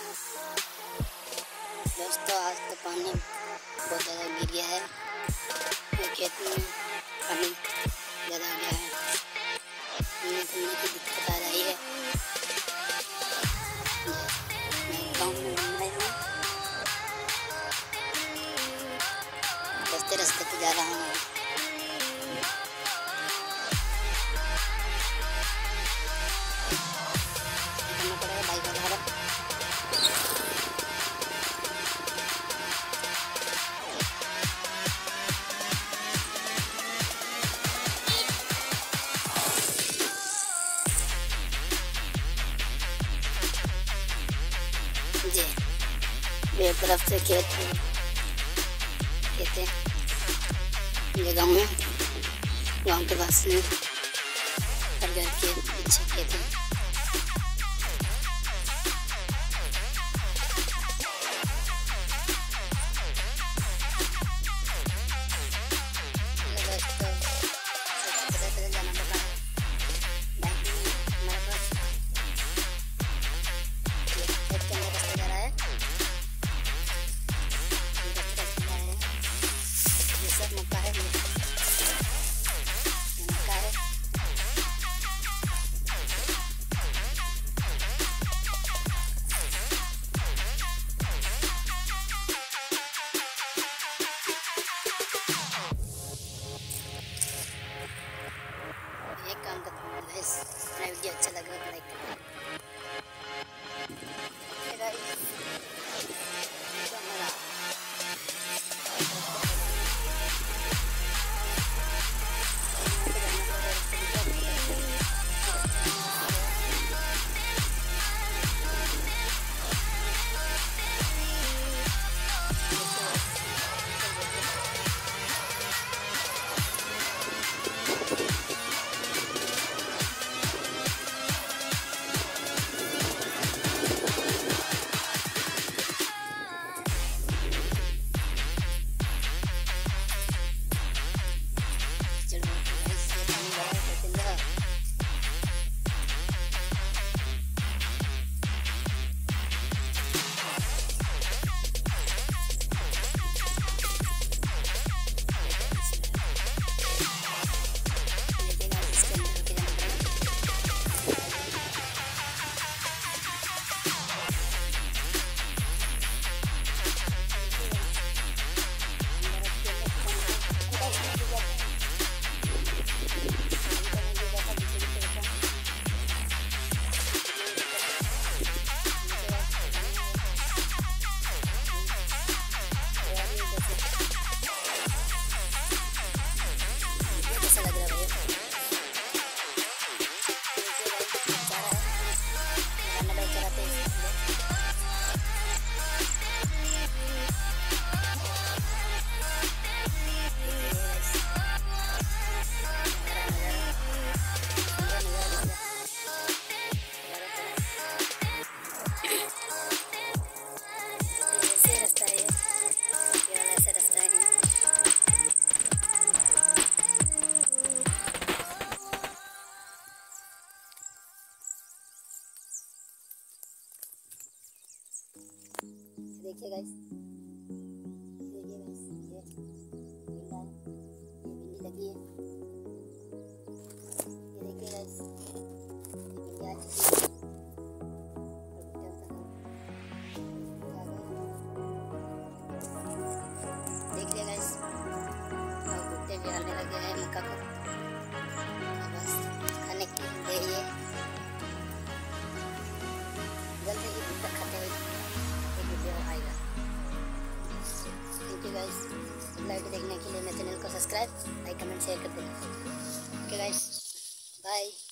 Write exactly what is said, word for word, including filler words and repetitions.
दोस्तों आज तो पानी बहुत ज़्यादा गिर गया है, खेत में पानी ज़्यादा हो गया है, पीने पीने की दिक्कत आ रही है। मैं गाँव में घूम रही हूँ, रास्ते रास्ते पे जा रहा हूँ। करना पड़ेगा बाइक का सहारा। जी मेरी तरफ से खेत खेत है, ये गाँव है, गाँव के पास में हर घर के पीछे खेत है। एक काम करता हूँ, वीडियो अच्छा लग रहा है लाइक करना। देखिए गाइस, देखिए गाइस, ये भिंडी है, ये भिंडी लगी है, ये देखिए गाइस, ये देखिए गाइस, और भुट्टे भी आने लगे हैं मक्का को, बस खाने के लिए जल्दी ही भुट्टा खाते हुए आएगा। थैंक यू गाइस, लाइव देखने के लिए मेरे चैनल को सब्सक्राइब, लाइक, कमेंट, शेयर कर देना। Okay guys, bye.